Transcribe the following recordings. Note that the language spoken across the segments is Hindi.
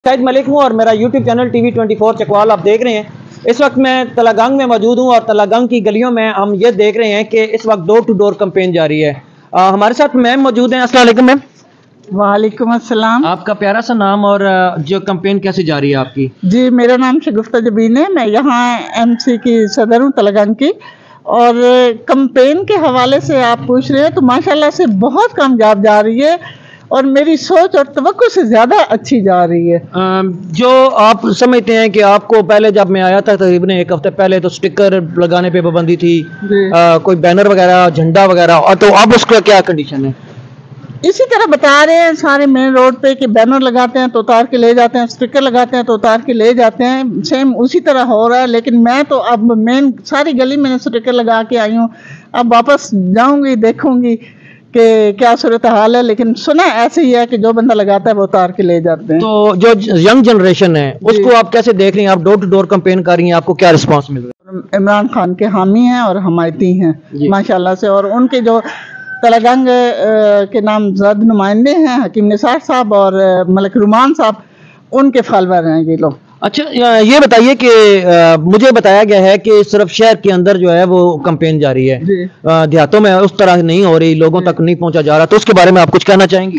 शाहिद मलिक हूँ और मेरा यूट्यूब चैनल TV24 चकवाल आप देख रहे हैं। इस वक्त मैं तलागंग में मौजूद हूँ और तलागंग की गलियों में हम ये देख रहे हैं कि इस वक्त डोर टू डोर कैंपेन जारी है। हमारे साथ मैम मौजूद हैं। अस्सलाम वालेकुम मैम। वालेकुम अस्सलाम। आपका प्यारा सा नाम और जो कैंपेन कैसे जारी है आपकी? जी, मेरा नाम शगुफ्ता जबीन है। मैं यहाँ MC की सदर हूँ तलागंग की। और कैंपेन के हवाले से आप पूछ रहे हैं तो माशाल्लाह से बहुत कामयाब जा रही है और मेरी सोच और तवक्को से ज़्यादा अच्छी जा रही है। जो आप समझते हैं कि आपको पहले जब मैं आया था तकरीबन एक हफ्ते पहले तो स्टिकर लगाने पे पाबंदी थी, कोई बैनर वगैरह झंडा वगैरह, और तो अब उसका क्या कंडीशन है? इसी तरह बता रहे हैं सारे मेन रोड पे कि बैनर लगाते हैं तो उतार के ले जाते हैं, स्टिकर लगाते हैं तो उतार के ले जाते हैं। सेम उसी तरह हो रहा है, लेकिन मैं तो अब मेन सारी गली में स्टिकर लगा के आई हूँ। अब वापस जाऊंगी, देखूंगी कि क्या सूरत हाल है, लेकिन सुना ऐसे ही है कि जो बंदा लगाता है वो उतार के ले जाते हैं। तो जो यंग जनरेशन है उसको आप कैसे देख रही हैं? आप डोर टू डोर कैंपेन कर रही हैं, आपको क्या रिस्पांस मिल रहा है? इमरान खान के हामी हैं और हमायती हैं माशाल्लाह से, और उनके जो तलागंग के नामजद नुमाइंदे हैं हकीम निसार साहब और मलिक रुमान साहब, उनके फॉलोअर हैं ये लोग। अच्छा, ये बताइए कि मुझे बताया गया है कि सिर्फ शहर के अंदर जो है वो कैंपेन जारी है, देहातों में उस तरह नहीं हो रही, लोगों तक नहीं पहुंचा जा रहा, तो उसके बारे में आप कुछ कहना चाहेंगी?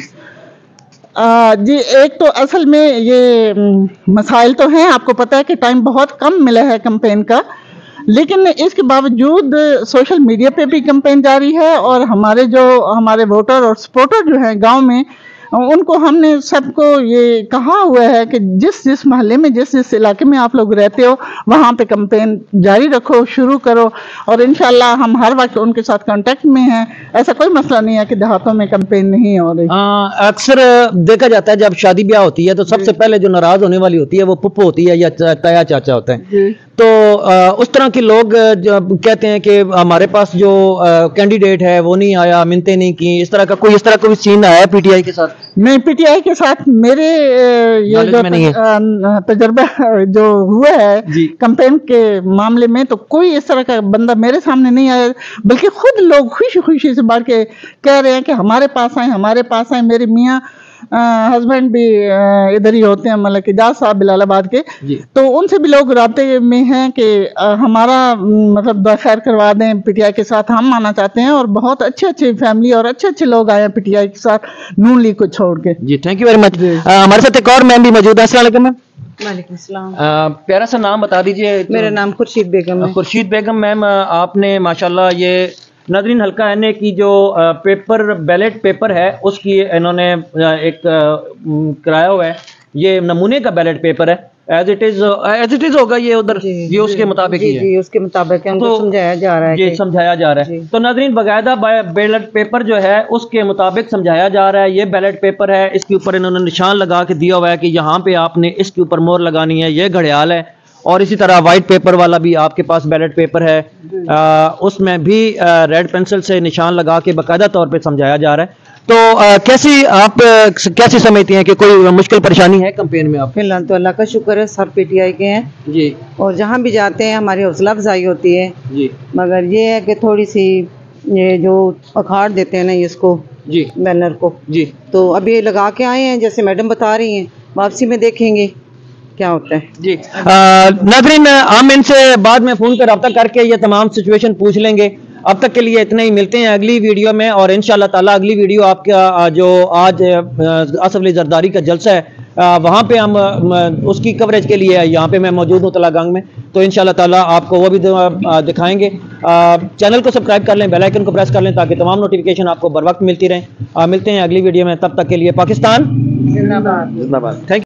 जी, एक तो असल में ये मसाइल तो हैं, आपको पता है कि टाइम बहुत कम मिला है कैंपेन का, लेकिन इसके बावजूद सोशल मीडिया पे भी कैंपेन जारी है और हमारे वोटर और सपोर्टर जो हैं गांव में, उनको हमने सबको ये कहा हुआ है कि जिस जिस मोहल्ले में जिस जिस इलाके में आप लोग रहते हो वहाँ पे कैंपेन जारी रखो, शुरू करो, और इंशाल्लाह हम हर वक्त उनके साथ कांटेक्ट में हैं। ऐसा कोई मसला नहीं है कि देहातों में कैंपेन नहीं हो रही। अक्सर देखा जाता है जब शादी ब्याह होती है तो सबसे पहले जो नाराज होने वाली होती है वो पुप्पो होती है या ताया चाचा होता है। तो उस तरह के लोग जब कहते हैं कि हमारे पास जो कैंडिडेट है वो नहीं आया, मिन्नतें नहीं की, इस तरह का कोई सीन आया है PTI के साथ? नहीं, PTI के साथ मेरे ये जो तजर्बा जो हुआ है कैंपेन के मामले में, तो कोई इस तरह का बंदा मेरे सामने नहीं आया, बल्कि खुद लोग खुशी खुशी से बढ़ के कह रहे हैं कि हमारे पास आए। मेरे मियाँ हस्बैंड भी इधर ही होते हैं, मतलब इजाज साहब बिलालाबाद के, तो उनसे भी लोग राब्ते में हैं कि हमारा मतलब दुआ खैर करवा दें PTI के साथ, हम आना चाहते हैं। और बहुत अच्छे फैमिली और अच्छे लोग आए हैं PTI के साथ, नून लीग को छोड़ के। जी, थैंक यू वेरी मच। हमारे साथ एक और मैम भी मौजूद है। अस्सलाम वालेकुम मैम। वालेकुम सलाम। प्यारा सा नाम बता दीजिए। मेरा नाम खुर्शीद बेगम है। खुर्शीद बेगम मैम, आपने माशाल्लाह ये नाज़रीन हल्का NA की जो बैलेट पेपर है उसकी इन्होंने एक कराया हुआ है। ये नमूने का बैलेट पेपर है, एज इट इज होगा ये उधर, ये उसके मुताबिक ही है। जी, उसके मुताबिक हमको समझाया जा रहा है। ये समझाया जा रहा है। तो नाज़रीन बाकायदा बैलेट पेपर जो है उसके मुताबिक समझाया जा रहा है। ये बैलेट पेपर है, इसके ऊपर इन्होंने निशान लगा के दिया हुआ है कि यहाँ पे आपने इसके ऊपर मोहर लगानी है। ये घड़ियाल है, और इसी तरह वाइट पेपर वाला भी आपके पास बैलेट पेपर है, उसमें भी रेड पेंसिल से निशान लगा के बाकायदा तौर पे समझाया जा रहा है। तो आप कैसी समझती हैं कि कोई मुश्किल परेशानी है कैंपेन में? आप फिलहाल तो अल्लाह का शुक्र है, सब PTI के हैं जी, और जहाँ भी जाते हैं हमारी हौसला अफजाई होती है जी। मगर ये है कि थोड़ी सी ये जो अखाड़ देते हैं ना इसको जी, बैनर को जी, तो अभी लगा के आए हैं जैसे मैडम बता रही हैं, वापसी में देखेंगे क्या होता है जी। नाज़रीन, हम इनसे बाद में फोन पर रब्ता करके ये तमाम सिचुएशन पूछ लेंगे। अब तक के लिए इतना ही, मिलते हैं अगली वीडियो में, और इंशाल्लाह ताला अगली वीडियो आपका जो आज आसफ अली जरदारी का जलसा है वहाँ पे हम उसकी कवरेज के लिए यहाँ पे मैं मौजूद हूँ तलागंग में, तो इंशाल्लाह ताला आपको वो भी दिखाएंगे। चैनल को सब्सक्राइब कर लें, बेल आइकन को प्रेस कर लें ताकि तमाम नोटिफिकेशन आपको बर वक्त मिलती रहें। मिलते हैं अगली वीडियो में, तब तक के लिए पाकिस्तान जिंदाबाद। Thank you.